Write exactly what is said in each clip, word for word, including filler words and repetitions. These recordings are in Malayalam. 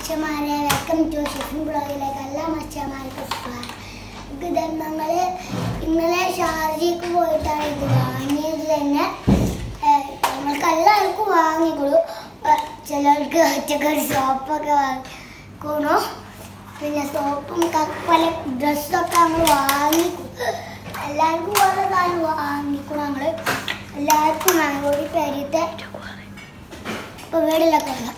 മച്ചമാരെ വെൽക്കം ടു ഷിഫിൻ ബ്ലോഗിലേക്ക് എല്ലാ മച്ചമാർക്കും ഇത് ഞങ്ങൾ ഇന്നലെ ഷാർജയ്ക്ക് പോയിട്ടാണ് ഇത് വാങ്ങിയത് തന്നെ. നമ്മൾക്ക് എല്ലാവർക്കും വാങ്ങിക്കൊള്ളു. ചിലർക്ക് ഒറ്റക്കൊരു സോപ്പൊക്കെ വാങ്ങിക്കണു. പിന്നെ സോപ്പും പല ഡ്രസ്സൊക്കെ നമ്മൾ വാങ്ങിക്കും. എല്ലാവർക്കും ഓരോ കാര്യം വാങ്ങിക്കണം. ഞങ്ങൾ എല്ലാവർക്കും വാങ്ങിക്കൂടി പെരിയത്തെ ഇപ്പോൾ വീടിലൊക്കെ ഉള്ള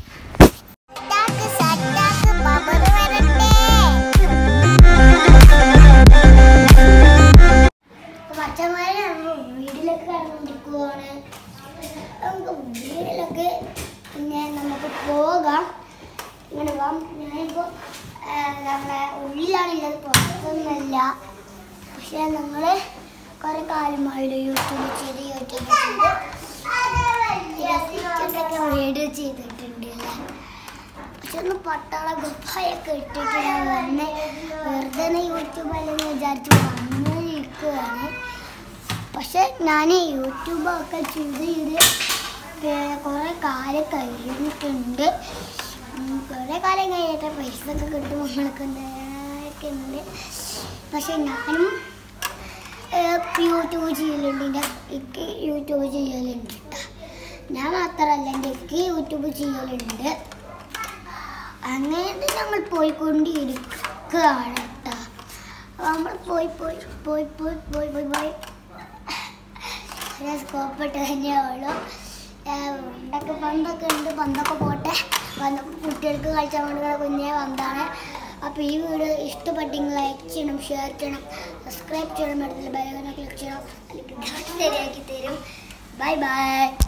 മച്ചന്മാരെ വീട്ടിലൊക്കെ കടന്നുകൊണ്ടിരിക്കുവാണ്. നമുക്ക് വീട്ടിലൊക്കെ പിന്നെ നമുക്ക് പോകാം. ഇങ്ങനെ പോകാം. ഞാനിപ്പോൾ നമ്മളെ ഉള്ളിലാണുള്ളത്, പുറത്തൊന്നുമല്ല. പക്ഷേ നമ്മൾ കുറേ കാലമായിട്ട് യൂട്യൂബ് ചെയ്ത് യൂട്യൂബ് ചെയ്ത് ഒക്കെ വീഡിയോ ചെയ്തിട്ടുണ്ട്. പക്ഷെ ഒന്ന് പട്ടാള ഗുഫയൊക്കെ ഇട്ടിട്ട് ഞാൻ വന്ന് വെറുതെ യൂട്യൂബ് അല്ലെങ്കിൽ വിചാരിച്ച് വന്നിരിക്കുകയാണ്. പക്ഷെ ഞാൻ യൂട്യൂബൊക്കെ ചെയ്ത് ചെയ്ത് കുറേ കാലം കഴിഞ്ഞിട്ടുണ്ട്. കുറേ കാലം കഴിഞ്ഞിട്ട് പൈസ ഒക്കെ കിട്ടും നമ്മൾക്ക് ഒക്കെ ഉണ്ട്. പക്ഷെ ഞാനും യൂട്യൂബ് ചെയ്യലുണ്ട്. എനിക്ക് യൂട്യൂബ് ചെയ്യലുണ്ട് കേട്ടോ. ഞാൻ മാത്രമല്ല, എൻ്റെ എനിക്ക് യൂട്യൂബ് ചെയ്യലുണ്ട്. അങ്ങനെ ഞങ്ങൾ പോയിക്കൊണ്ടിരിക്കുകയാണ് കേട്ടോ. നമ്മൾ പോയി പോയി പോയി പോയി പോയി പോയി പോയി സ്കോപ്പിട്ട് തന്നെയുള്ളൂ. പണ്ടൊക്കെ പണ്ടൊക്കെ ഉണ്ട്. പന്തൊക്കെ പോട്ടെ. പന്തൊക്കെ കുട്ടികൾക്ക് കളിച്ചാൽ വേണ്ടി കുഞ്ഞേ പന്താണ്. അപ്പോൾ ഈ വീഡിയോ ഇഷ്ടപ്പെട്ടെങ്കിൽ ലൈക്ക് ചെയ്യണം, ഷെയർ ചെയ്യണം, സബ്സ്ക്രൈബ് ചെയ്യണം, അടുത്തുള്ള ബെൽ ഐക്കൺ ക്ലിക്ക് ചെയ്യണം. അല്ലെങ്കിൽ ശരിയാക്കി തരും. Bye by.